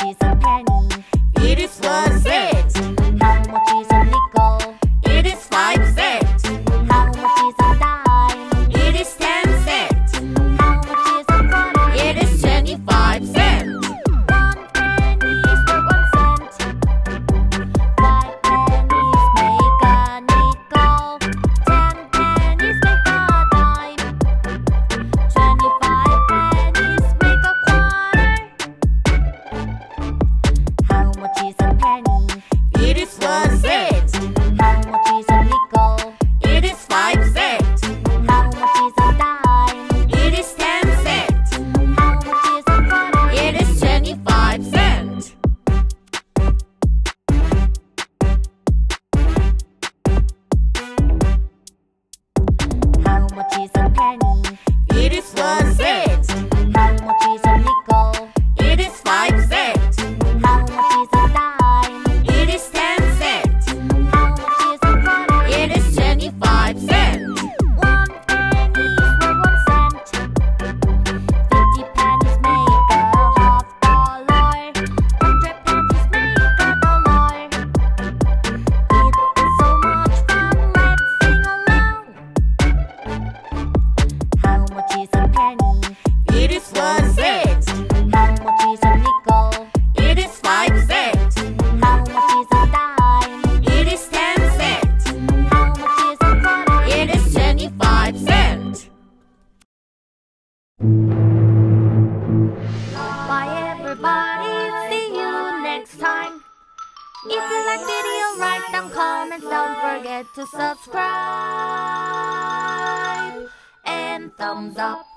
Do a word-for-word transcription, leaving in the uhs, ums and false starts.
is a penny? It is one cent. How much is a nickel? It is five cents. How much is a dime? It is ten cents. How much is a quarter? It is twenty-five cents. One penny is worth one cent. Five pennies make a nickel. Ten pennies make a dime. Twenty-five pennies make a quarter. How much is a penny? It is one cent. How much is a nickel? It is five cents. How much is a dime? It is ten cents. How much is a quarter? It is twenty-five cents. How much is a penny? It is one cent. How much is a nickel? It is five cents. How much is a dime? It is ten cents. How much is a quarter? It is twenty-five cents. One penny is worth one cent. Fifty pennies make a half dollar. Hundred pennies make a dollar. It's so much fun, let's sing along. How much is a penny? It is one cent. How much is a nickel? It is five cents. How much is a dime? It is ten cents. How much is a quarter? It is twenty-five cents. Bye everybody, see you next time. If you like video, write down comments, don't forget to subscribe and thumbs up.